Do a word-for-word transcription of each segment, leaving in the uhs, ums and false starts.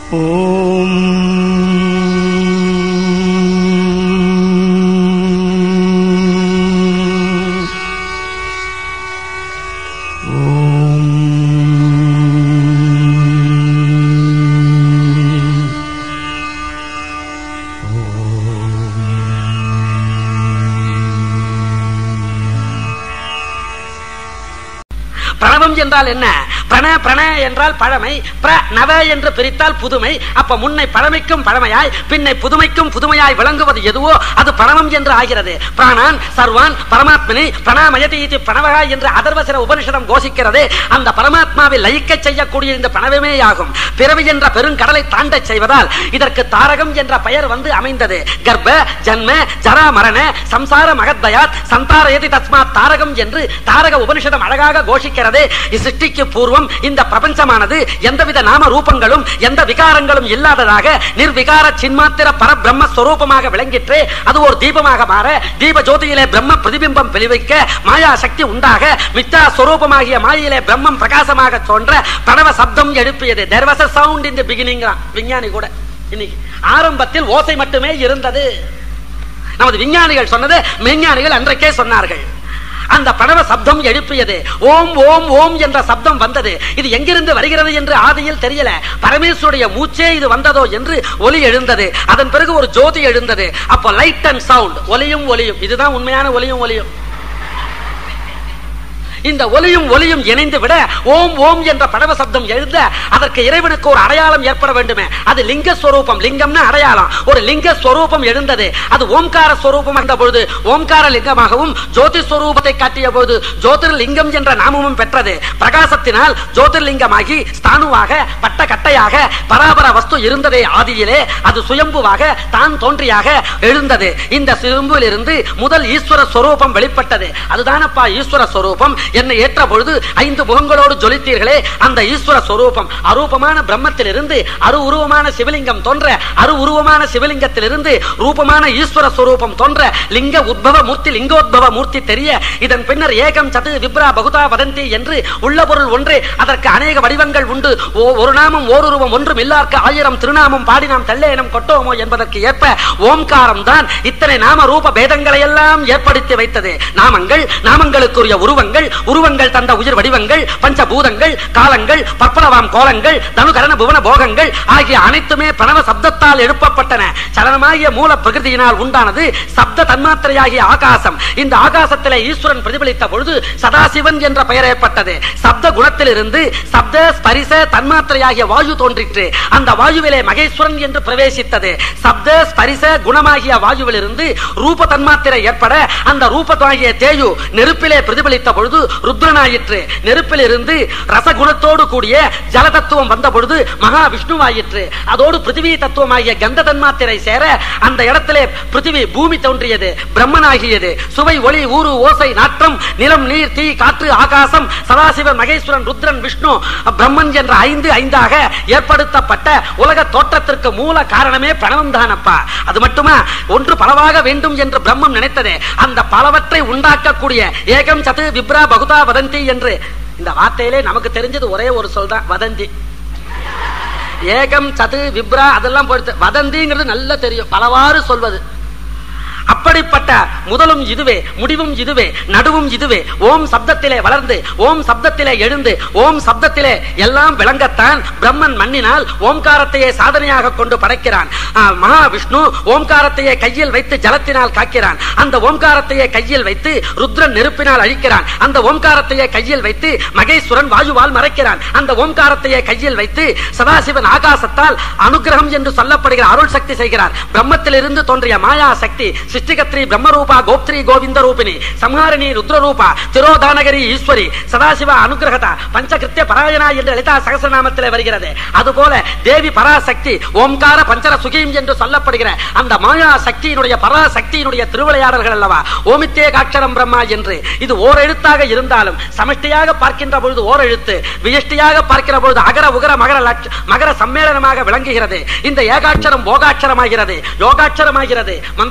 ஓம் பிரணவம் என்றால் என்ன? பிரண பிரண என்றால் பழமை, பிரணவ என்று பிரித்தால் புதுமை. அப்ப முன்னை பழமைக்கும் பழமையாய் பின்னை புதுமைக்கும் புதுமையாய் விளங்குவது எதுவோ அது பிரணவம் என்று ஆகிறது. பிராணான் சர்வான் பரமாத்மனி பிரணாமயதி இது பிரணவகா என்று அதர்வசர உபனிஷதம் கோஷிக்கிறது. அந்த பரமாத்மாவை லயிக்க செய்யக்கூடிய இந்த பிரணவமே ஆகும். பிறவி என்ற பெருங்கடலை தாண்ட செய்வதால் இதற்கு தாரகம் என்ற பெயர் வந்து அமைந்தது. கர்ப்ப ஜன்ம ஜரா மரண சம்சார மகத்பயாத் சந்தாரயதி தஸ்மாத் தாரகம் என்று தாரக உபனிஷதம் அழகாக கோஷிக்கிறது. சிருஷ்டிக்கு பூர்வம் இந்த பிரபஞ்சமானது எந்தவித நாம ரூபங்களும் எந்த விகாரங்களும் இல்லாததாக நிர்விகார சின்மாத்திர பரபிரம்ம ஸ்வரூபமாக விளங்கிற்று. அது ஒரு தீபமாக மாற தீப ஜோதியிலே பிரம்ம பிரதிபிம்பம் வெளிவைக்க மாயா சக்தி உண்டாக மித்யா ஸ்வரூபமாகிய மாயிலே பிரம்மம் பிரகாசமாக தோன்ற பிரணவ சப்தம் எழுப்பியது. There was a sound in the beginning. விஞ்ஞானி கூட இன்னைக்கு ஆரம்பத்தில் ஓசை மட்டுமே இருந்தது. நமது விஞ்ஞானிகள் சொன்னது விஞ்ஞானிகள் அன்றைக்கே சொன்னார்கள். அந்த பிரணவ சப்தம் எழுப்பியது. ஓம் ஓம் ஓம் என்ற சப்தம் வந்தது. இது எங்கிருந்து வருகிறது என்று ஆதியில் தெரியல. பரமேஸ்வருடைய மூச்சே இது வந்ததோ என்று ஒலி எழுந்தது. அதன் பிறகு ஒரு ஜோதி எழுந்தது. அப்போ லைட் அண்ட் சவுண்ட், ஒலியும் ஒலியும், இதுதான் உண்மையான ஒலியும் ஒலியும். இந்த ஒலியும் ஒலியும் இணைந்து விட ஓம் ஓம் என்ற படவ சப்தம் எழுத அதற்கு இறைவனுக்கு ஒரு அடையாளம் ஏற்பட வேண்டுமே. அது லிங்க ஸ்வரூபம். லிங்கம்னா அடையாளம். ஒரு லிங்க ஸ்வரூபம் எழுந்தது. அது ஓம்கார ஸ்வரூபம் என்ற பொழுது ஓம்கார லிங்கமாகவும் ஜோதி ஸ்வரூபத்தை காட்டிய பொழுது ஜோதிர்லிங்கம் என்ற நாமமும் பெற்றது. பிரகாசத்தினால் ஜோதிர்லிங்கமாகி ஸ்தானுவாக பட்ட கட்டையாக பராபர வஸ்து இருந்ததே ஆதியிலே. அது சுயம்புவாக தான் தோன்றியாக எழுந்தது. இந்த சுயம்புவில் இருந்து முதல் ஈஸ்வர ஸ்வரூபம் வெளிப்பட்டது. அதுதானப்பா ஈஸ்வர ஸ்வரூபம். என்னை ஏற்ற பொழுது ஐந்து முகங்களோடு ஜொலித்தீர்களே, அந்த ஈஸ்வர ஸ்வரூபம் அரூபமான பிரம்மத்திலிருந்து அரு உருவமான சிவலிங்கம் தோன்ற அரு உருவமான சிவலிங்கத்திலிருந்து ரூபமான ஈஸ்வர ஸ்வரூபம் தோன்ற லிங்க உத்பவ மூர்த்தி லிங்கோத்பவ மூர்த்தி தெரிய இதன் பின்னர் ஏகம் சது விப்ரா பகுதா வதந்தி என்று உள்ள பொருள் ஒன்றே. அதற்கு அநேக வடிவங்கள் உண்டு. ஒரு நாமம் ஓருருவம் ஒன்றும் இல்லார்க்கு ஆயிரம் திருநாமம் பாடி நாம் தெல்லேனம் கொட்டோமோ என்பதற்கு ஏற்ப ஓம்காரம் தான் இத்தனை நாம ரூப பேதங்களை எல்லாம் ஏற்படுத்தி வைத்தது. நாமங்கள் நாமங்களுக்குரிய உருவங்கள் உருவங்கள் தந்த உயிர் வடிவங்கள் பஞ்சபூதங்கள் காலங்கள் பற்பலவாம் கோலங்கள் தனுகரண புவன போகங்கள் ஆகிய அனைத்துமே பிரணவ சப்தத்தால் எழுப்பப்பட்டன. சலனமாகிய மூல பிரகிருதியினால் உண்டானது சப்த தன்மாத்திரையாகிய ஆகாசம். இந்த ஆகாசத்திலே ஈஸ்வரன் பிரதிபலித்த பொழுது சதாசிவன் என்ற பெயர் ஏற்பட்டது. சப்த குணத்திலிருந்து சப்த ஸ்பரிச தன்மாத்திரையாகிய வாயு தோன்றிற்று. அந்த வாயுவிலே மகேஸ்வரன் என்று பிரவேசித்தது. சப்த ஸ்பரிச குணமாகிய வாயுவிலிருந்து ரூப தன்மாத்திரை ஏற்பட அந்த ரூபமாகிய தேயு நெருப்பிலே பிரதிபலித்த பொழுது ருத்ரனாயிற்று. நெருப்பில் இருந்து ரசகுணத்தோடு கூடிய ஜல தத்துவம் வந்த பொழுது மகா விஷ்ணுவாயிற்று. அதோடு பிருத்திவி தத்துவமாகிய கந்த தன்மாத்திரை சேர அந்த இடத்திலே பிருத்திவி பூமி தோன்றியது, பிரம்மனாகியது. சுவை ஒளி ஊறு ஓசை நாற்றம் நிலம் நீர் தீ காற்று ஆகாசம் சதாசிவன் மகேஸ்வரன் ருத்ரன் விஷ்ணு பிரம்மன் என்ற ஐந்து ஐந்தாக ஏற்படுத்தப்பட்ட உலக தோற்றத்திற்கு மூல காரணமே பிரணவம் தானப்பா. அது மட்டுமா, ஒன்று பலவாக வேண்டும் என்று பிரம்மம் நினைத்ததே. அந்த பலவற்றை உண்டாக்கக்கூடிய ஏகம் சது விப்ரா பகுதா வதந்தி என்று இந்த வார்த்தையிலே நமக்கு தெரிஞ்சது ஒரே ஒரு சொல் தான், வதந்தி. ஏகம் சது விப்ரா அதெல்லாம் பொறுத்து வதந்திங்கிறது நல்லா தெரியும், பலவாறு சொல்வது. அப்படிப்பட்ட முதலும் இதுவே முடிவும் இதுவே நடுவும் இதுவே. ஓம் சப்தத்திலே வளர்ந்து ஓம் சப்தத்திலே எழுந்து ஓம் சப்தத்திலே எல்லாம் விளங்கத்தான் பிரம்மன் மண்ணினால் ஓம்காரத்தையே சாதனையாக கொண்டு படைக்கிறான். மகாவிஷ்ணு ஓம்காரத்தையே கையில் வைத்து ஜலத்தினால் காக்கிறான். அந்த ஓம்காரத்தையே கையில் வைத்து ருத்ரன் நெருப்பினால் அழிக்கிறான். அந்த ஓம்காரத்தையே கையில் வைத்து மகேஸ்வரன் வாயுவால் மறைக்கிறான். அந்த ஓம்காரத்தையே கையில் வைத்து சதாசிவன் ஆகாசத்தால் அனுகிரகம் என்று சொல்லப்படுகிற அருள் சக்தி செய்கிறார். பிரம்மத்திலிருந்து தோன்றிய மாயா சக்தி சிஷ்டிகத்ரி பிரம்மரூபா கோப்திரி கோவிந்த ரூபிணி சம்ஹாரிணி ருத்ரரூபா திரோதானகரி ஈஸ்வரி சதாசிவ அனுகிரகதா பஞ்சகிருத்திய பராயணா என்று லலிதா சகஸ்ரநாமத்திலே வருகிறது. அதுபோல தேவி பராசக்தி ஓம்கார பஞ்சர சுகிம் என்று சொல்லப்படுகிற அந்த மாயா சக்தியினுடைய பராசக்தியினுடைய திருவிளையாடல்கள் அல்லவா ஓமித்தேகாட்சரம் பிரம்மா என்று. இது ஓர் எழுத்தாக இருந்தாலும் சமஷ்டியாக பார்க்கின்ற பொழுது ஓர் எழுத்து, வியஷ்டியாக பார்க்கிற பொழுது அகர உகர மகர மகர சம்மேளனமாக விளங்குகிறது. இந்த ஏகாட்சரம் போகாட்சரமாகிறது, யோகாட்சரமாகிறது, மந்திராட்சரமாக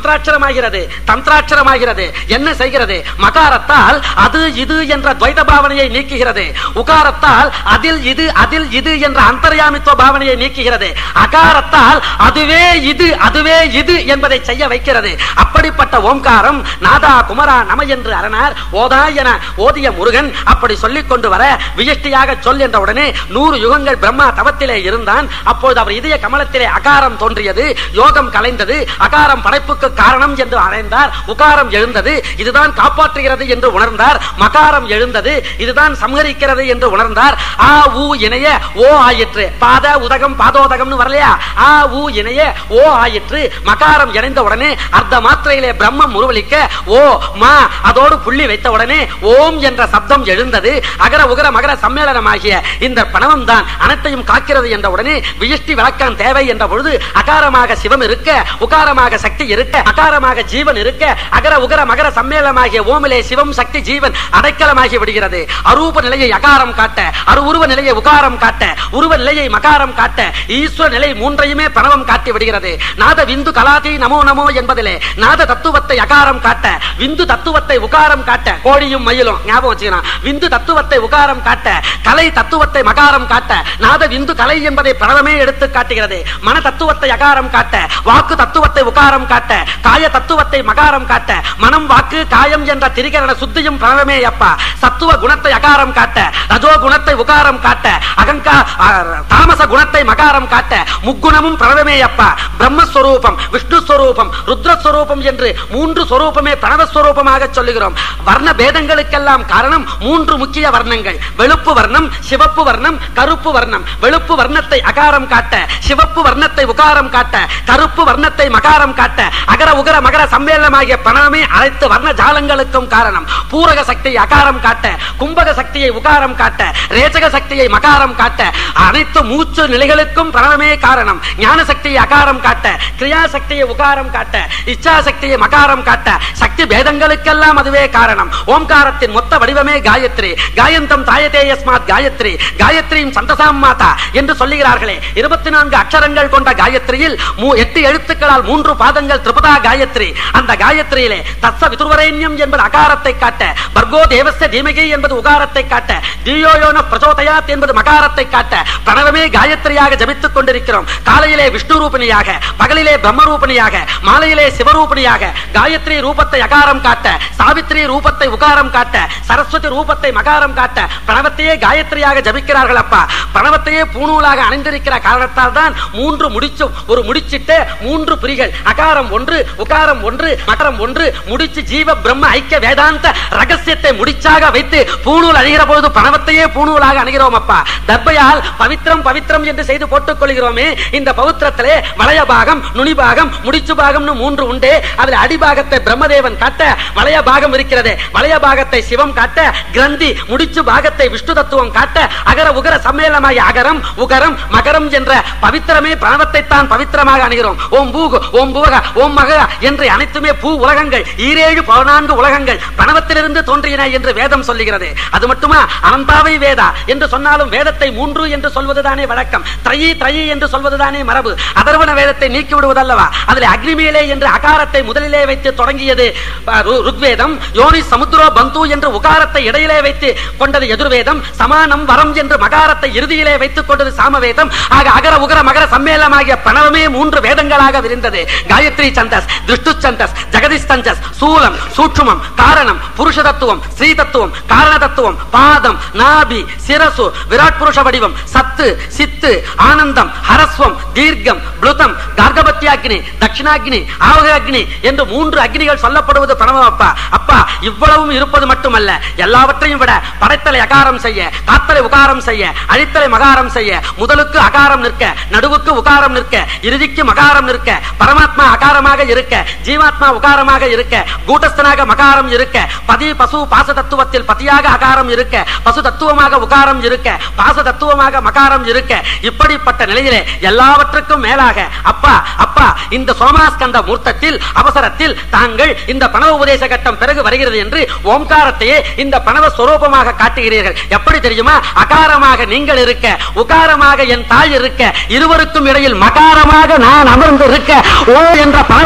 மந்திரமாகிறது, தந்திராட்சரமாகிறது. என்ன செய்கிறது? மகாரத்தால் அது இது என்ற துவைத பாவனையை நீக்குகிறது. உகாரத்தால் அதில் இது அதில் இது என்ற அந்தர்யாமித்துவ பாவனையை நீக்குகிறது. அகாரத்தால் அதுவே இது அதுவே இது என்பதை செய்ய வைக்கிறது. அப்படிப்பட்ட ஓம்காரம் நாதா குமரா நம என்று அரணார் ஓதா என ஓதிய முருகன் அப்படி சொல்லிக் கொண்டு வர வியஷ்டியாக சொல் என்ற உடனே நூறு யுகங்கள் பிரம்மா தவத்திலே இருந்தான். அப்பொழுது அவர் இதய கமலத்திலே அகாரம் தோன்றியது, யோகம் கலைந்தது. அகாரம் படைப்புக்கு காரணம் என்று அடைந்தார். உகாரம் எழுந்தது, இதுதான் காப்பாற்றுகிறது என்று உணர்ந்தார். மகாரம் எழுந்தது, இதுதான் சம்ஹரிக்கிறது என்று உணர்ந்தார். ஆ ஊ இணைய ஓ ஆயிற்று. பாத உதகம் பாதோதகம்னு வரலையா? ஆ ஊ இணைய ஓ ஆயிற்று. மகாரம் இணைந்த உடனே அர்த்த மாத்திரையிலே பிரம்மம் உருவளிக்க ஓ மா அதோடு புள்ளி வைத்த உடனே ஓம் என்ற சப்தம் எழுந்தது. அகர உகர மகர சம்மேளனமாகிய இந்த பணவம் தான் அனைத்தையும் காக்கிறது என்ற உடனே வியஷ்டி விளக்கம் தேவை என்ற பொழுது அகாரமாக சிவம் இருக்க, உகாரமாக சக்தி இருக்க, அகாரமாக ஜீவன் இருக்க, அகர உகர மகர சம்மேளனமாகிய ஓமிலே சிவம் சக்தி ஜீவன் அடைக்கலமாகி விடுகிறது. அரூப நிலையை அகாரம் காட்ட, அரு உருவ நிலையை உகாரம் காட்ட, உருவ நிலையை மகாரம் காட்ட, ஈஸ்வர நிலை மூன்றையுமே பணவம் காட்டி விடுகிறது. நாத விந்து கலாதி நமோ நமோ என்பதிலே நாத தத்துவத்தை அகாரம் காட்ட, விந்து தத்துவத்தை உகாரம் காட்ட, கோழியும் மயிலும் ஞாபகம் வச்சுக்கணும். விந்து தத்துவத்தை உகாரம் காட்ட, கலை தத்துவத்தை மகாரம் காட்ட, நாத விந்து கலை என்பதை பிரணவமே எடுத்து காட்டுகிறது. மன தத்துவத்தை அகாரம் காட்ட, வாக்கு தத்துவத்தை உகாரம் காட்ட, காய தத்துவத்தை மகாரம் காட்ட, மனம் வாக்கு காயம் என்ற திரிகரண சுத்தியும் பிரணவமே அப்பா. சத்துவ குணத்தை அகாரம் காட்ட, ரஜோ குணத்தை உகாரம் காட்ட, அகங்கா தாமச குணத்தை மகாரம் காட்ட, முக்குணமும் பிரணவமே அப்பா. பிரம்மஸ்வரூபம், விஷ்ணு ஸ்வரூபம், ருத்ரஸ்வரூபம் என்று மூன்று ஸ்வரூபமே பிரணவஸ்வரூபமாக சொல்லுகிறோம். வர்ண பேதங்களுக்கெல்லாம் காரணம் மூன்று முக்கிய வர்ணங்கள். வெளுப்பு வர்ணம், சிவப்பு வர்ணம், கருப்பு வர்ணம். வெளுப்பு வர்ணத்தை அகாரம் காட்ட, சிவப்பு வர்ணத்தை உகாரம் காட்ட, கருப்பு வர்ணத்தை மகாரம் காட்ட, அகர உகர மகர சம்மேளனமாகிய பிரணவமே அனைத்து வர்ண ஜாலங்களுக்கும் காரணம். பூரக சக்தியை அகாரம் காட்ட, கும்பக சக்தியை உகாரம் காட்ட, ரேச்சக சக்தியை மகாரம் காட்ட, அனைத்து மூச்சு நிலைகளுக்கும் பிரணவமே காரணம். ஞான சக்தியை அகாரம் காட்ட, கிரியா சக்தியை உகாரம் காட்ட, இச்சா சக்தியை மகாரம் காட்ட, சக்தி பேதங்களுக்கெல்லாம் அதுவே காரணம். ஓம்காரத்தின் மொத்த வடிவமே காயத்ரி. காயந்தம் தாயதே யஸ்மாத் காயத்ரி, காயத்ரியும் சந்தசாம் மாதா என்று சொல்லுகிறார்களே. இருபத்தி நான்கு அக்ஷரங்கள் கொண்ட காயத்ரியில் எட்டு எழுத்துக்களால் மூன்று பாதங்கள் திரிபுதா காயத்ரி. அந்த காயத்ரியிலே தத்ச விதுர்வரேண்யம் என்பது அகாரத்தை காட்ட, பர்கோ தேவஸ்ய தீமகி என்பது உகாரத்தை காட்ட, தியோயோன பிரச்சோதயாத் என்பது மகாரத்தை காட்ட, பிரணவமே காயத்ரியாக ஜபித்துக் கொண்டிருக்கிறோம். காலையிலே விஷ்ணு ரூபிணியாக, பகலிலே பிரம்ம ரூபிணியாக, மாலையிலே சிவரூபிணியாக காயத்ரி ரூபத்தை அகாரம் காட்ட, சாவித்ரி ரூபத்தை உகாரம் காட்ட, சரஸ்வதி ரூபத்தை மகாரம் காட்ட, பிரணவத்தையே காயத்ரியாக ஜபிக்கிறார்கள் அப்பா. பிரணவத்தையே பூணூலாக அணிந்திருக்கிற காரணத்தால் தான் மூன்று முடிச்சும் ஒரு முடிச்சிட்டு மூன்று பிரிகள், அகாரம் ஒன்று, உகாரம் ஒன்று, மகரம் ஒன்று, முடிச்சு ஜீவ பிரம்ம ஐக்கிய வேதாந்த ரகசியத்தை முடிச்சாக வைத்து பூணூல் அணிகிற பொழுது பிரணவத்தையே பூணூலாக அணுகிறோம் அப்பா. தர்பையால் பவித்திரம் பவித்திரம் என்று செய்து போட்டுக் கொள்கிறோமே. இந்த பவித்திரத்திலே வளைய பாகம், நுனி பாகம், முடிச்சு பாகம்னு மூன்று உண்டு. அதில் அடிபாகத்தை பிரம்மதேவன் காட்ட, வளைய பாகம் இருக்கிறது. வளைய பாகத்தை சிவம் காட்ட, கிரந்தி முடிச்சு பாகத்தை விஷ்ணு தத்துவம் காட்ட, அகர உகர சம்மேளனமாகிய அகரம் உகரம் மகரம் என்ற பவித்திரமே பிரணவத்தை தான் பவித்திரமாக அணுகிறோம். ஓம் பூக ஓம் புவக ஓம் மக என்று அனைத்துமே பூ உலகங்கள், ஈரேழு பதினான்கு உலகங்கள் பிரணவத்திலிருந்து தோன்றின என்று வேதம் சொல்லுகிறது. அது மட்டுமா, அனந்தாவை வேதா என்று சொன்னாலும் வேதத்தை மூன்று என்று சொல்வதுதானே வழக்கம். த்ரயி த்ரயி என்று சொல்வதுதானே மரபு. அதர்வன வேதத்தை நீக்கி விடுவதல்லவா. அதில் அக்னிமேலே என்று அகாரத்தை முதலிலே வைத்து தொடங்கியது ருக்வேதம். யோனி சமுத்திரோ பந்து என்று உகாரத்தை இடையிலே வைத்து கொண்டது எதிர்வேதம். சமானம் வரம் என்று மகாரத்தை இறுதியிலே வைத்துக் கொண்டது சாமவேதம். ஆக அகர உகர மகர சம்மேளனமாகிய பிரணவமே மூன்று வேதங்களாக விரிந்தது. காயத்ரி சந்தஸ், திருஷ்டு சந்தஸ், ஜெகதிஷ் சந்தஸ், சூலம், சூட்சுமம், காரணம், புருஷ தத்துவம், ஸ்ரீ தத்துவம், காரண தத்துவம், பாதம், நாபி, சிரசு, விராட் புருஷ வடிவம், சத்து, சித்து, ஆனந்தம், ஹரஸ்வம், தீர்க்கம், ப்ளுதம், கார்கபத்தியாக்னி, தட்சிணாக்னி, ஆவகாக்னி என்று மூன்று அக்னிகள் சொல்லப்படுவது பிரணவம் அப்பா. அப்பா இவ்வளவும் இருப்பது மட்டுமல்ல, எல்லாவற்றையும் விட படைத்தலை அகாரம் செய்ய, காத்தலை உகாரம் செய்ய, அழித்தலை மகாரம் செய்ய, முதலுக்கு அகாரம் நிற்க, நடுவுக்கு உகாரம் நிற்க, இறுதிக்கு மகாரம் நிற்க, பரமாத்மா அகாரமாக இருக்க, ஜீவாத்மா உகாரமாக இருக்க, கூட்டஸ்தனாக மகாரம் இருக்க, பதி பசு பாச தத்துவத்தில் பதியாக அகாரம் இருக்க, பசு தத்துவமாக உகாரம் இருக்க, பாச தத்துவமாக மகாரம் இருக்க, இப்படிப்பட்ட நிலையிலே எல்லாவற்றுக்கும் மேலாக அப்பா அப்பா இந்த சோமாஸ்கந்த மூர்த்தத்தில் அவசரத்தில் தாங்கள் இந்த பணவ உபதேச கட்டம் பிறகு வருகிறது என்று ஓம்காரத்தையே இந்த பணவ ஸ்வரூபமாக காட்டுகிறீர்கள். எப்படி தெரியுமா? அகாரமாக நீங்கள் இருக்க, உகாரமாக என் தாய் இருக்க, இருவருக்கும் இடையில் மகாரமாக நான் அமர்ந்து இருக்க, ஓ என்ற பணவ ஸ்வரூப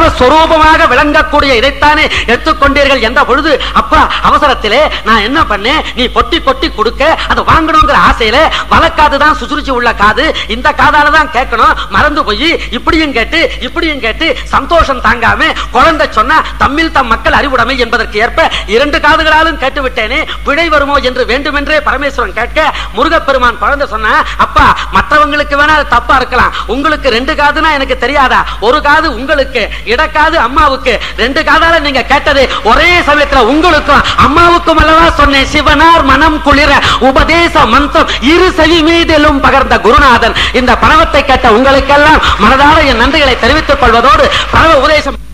சொரூபமாக விளங்கக்கூடிய இதைத்தானே எடுத்துக்கொண்டீர்கள் என்ற பொழுது, அப்பா அவசரத்திலே நான் என்ன பண்ணேன், நீ பொட்டி பொட்டி கொடுக்க அதை வாங்கணுங்கிற ஆசையில வலக்காதுதான் சுசுரிச்சு உள்ள காது, இந்த காதால தான் கேட்கணும் மறந்து போய் இப்படியும் கேட்டு இப்படியும் கேட்டு சந்தோஷம் தாங்காம குழந்தை சொன்னா தம்மில் தம் மக்கள் அறிவுடைமை என்பதற்கு ஏற்ப இரண்டு காதுகளாலும் கேட்டு விட்டேனே, விடை வருமோ என்று வேண்டுமென்றே பரமேஸ்வரன் கேட்க, முருகப்பெருமான் குழந்தை சொன்னா, அப்பா மற்றவங்களுக்கு வேணா அது தப்பா இருக்கலாம், உங்களுக்கு ரெண்டு காதுனா எனக்கு தெரியாதா, ஒரு காது உங்களுக்கு இடக்காது அம்மாவுக்கு, ரெண்டு காதால நீங்க கேட்டது ஒரே சமயத்துல உங்களுக்கும் அம்மாவுக்கும் அல்லவா சொன்னேன். சிவனார் மனம் குளிர உபதேச மந்திரம் இரு செவி மீதிலும் பகர்ந்த குருநாதன். இந்த பணவத்தை கேட்ட உங்களுக்கெல்லாம் மனதார என் நன்றிகளை தெரிவித்துக் கொள்வதோடு பணவ உபதேசம்